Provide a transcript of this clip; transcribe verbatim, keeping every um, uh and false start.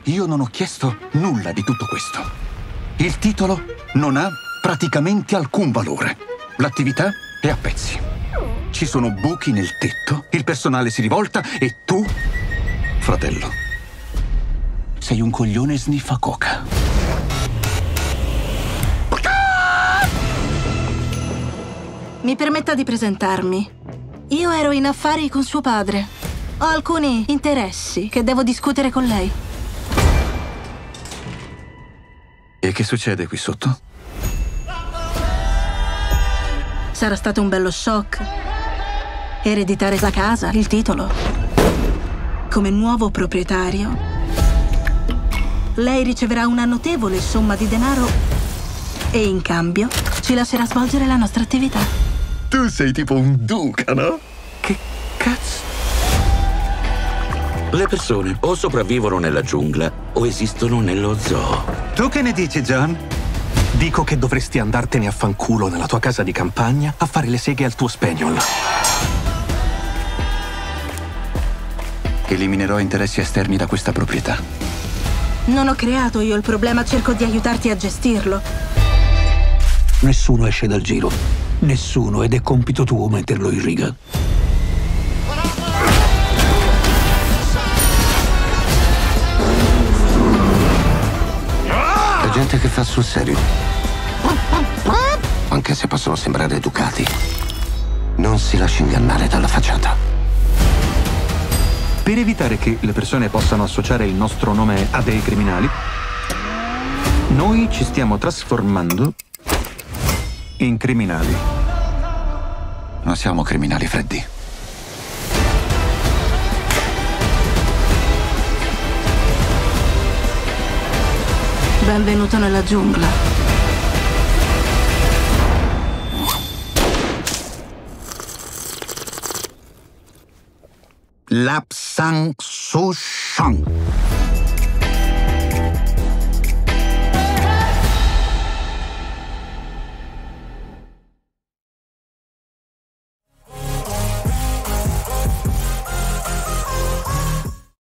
Io non ho chiesto nulla di tutto questo. Il titolo non ha praticamente alcun valore. L'attività è a pezzi. Ci sono buchi nel tetto, il personale si rivolta e tu, fratello, sei un coglione sniffa coca. Mi permetta di presentarmi. Io ero in affari con suo padre. Ho alcuni interessi che devo discutere con lei. E che succede qui sotto? Sarà stato un bello shock. Ereditare la casa, il titolo. Come nuovo proprietario, lei riceverà una notevole somma di denaro e in cambio ci lascerà svolgere la nostra attività. Tu sei tipo un duca, no? Che cazzo? Le persone o sopravvivono nella giungla o esistono nello zoo. Tu che ne dici, John? Dico che dovresti andartene a fanculo nella tua casa di campagna a fare le seghe al tuo spaniel. Eliminerò interessi esterni da questa proprietà. Non ho creato io il problema, cerco di aiutarti a gestirlo. Nessuno esce dal giro. Nessuno, ed è compito tuo metterlo in riga. C'è gente che fa sul serio. Anche se possono sembrare educati. Non si lasci ingannare dalla facciata. Per evitare che le persone possano associare il nostro nome a dei criminali, noi ci stiamo trasformando in criminali. Non siamo criminali, Freddy. Benvenuto nella giungla. Lapsang Souchong.